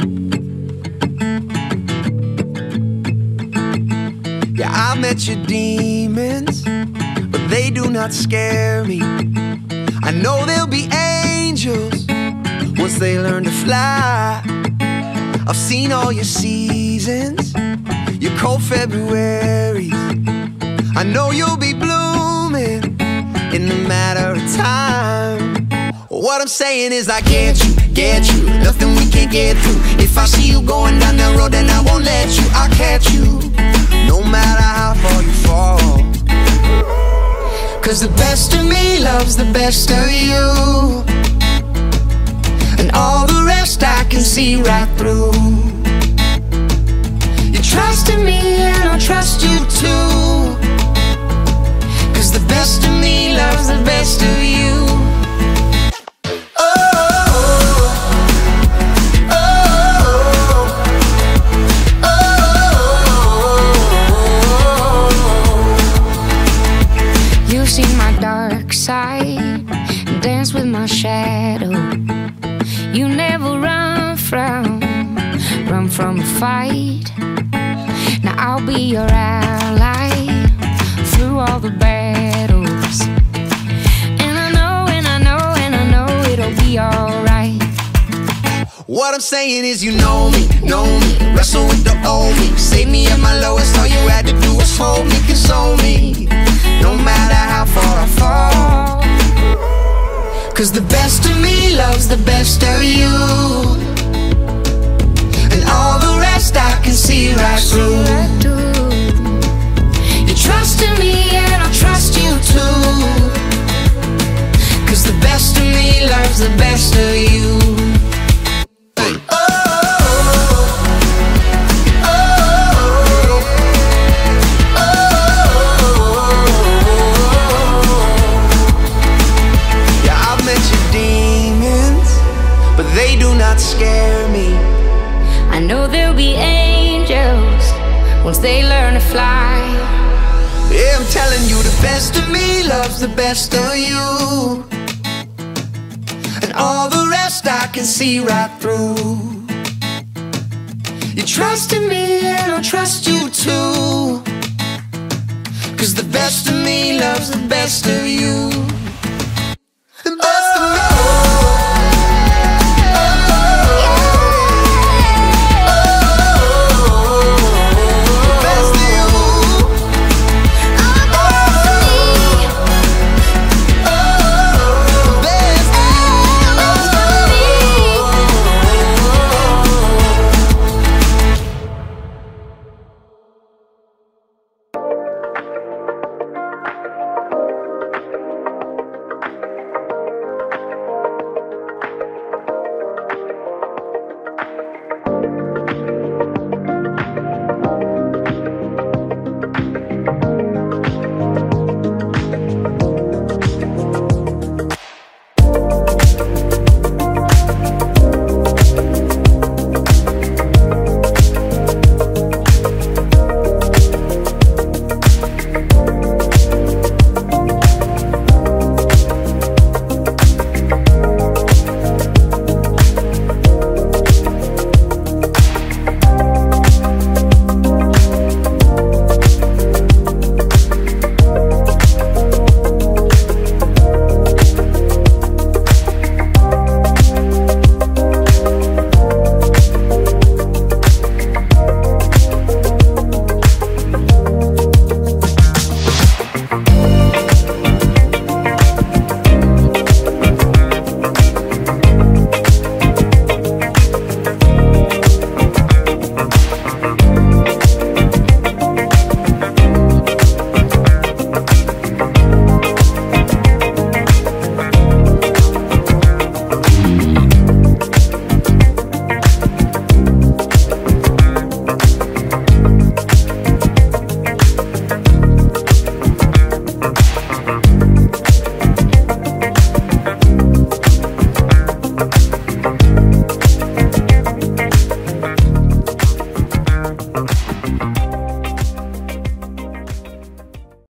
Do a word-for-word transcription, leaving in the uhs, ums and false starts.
Yeah, I met your demons, but they do not scare me. I know they'll be angels once they learn to fly. I've seen all your seasons, your cold Februaries. I know you'll be blooming in a matter of time. What I'm saying is I get you, get you, nothing we can't get through. If I see you going down that road, then I won't let you. I'll catch you, no matter how far you fall. Cause the best of me loves the best of you, and all the rest I can see right through. You trust in me and I'll trust you too. Cause the best of me loves the best of you. You've seen my dark side, dance with my shadow. You never run from, run from a fight. Now I'll be your ally through all the battles. And I know, and I know, and I know it'll be alright. What I'm saying is you know me, know me, wrestle with the old me. Save me at my lowest, all you had to do was hold me, console me, no matter how far I fall. Cause the best of me loves the best of you, and all the rest I can see right through. You trust in me and I'll trust you too. Cause the best of me loves the best of you. They do not scare me. I know there'll be angels once they learn to fly. Yeah, I'm telling you, the best of me loves the best of you, and all the rest I can see right through. You trust in me and I'll trust you too. Cause the best of me loves the best of you.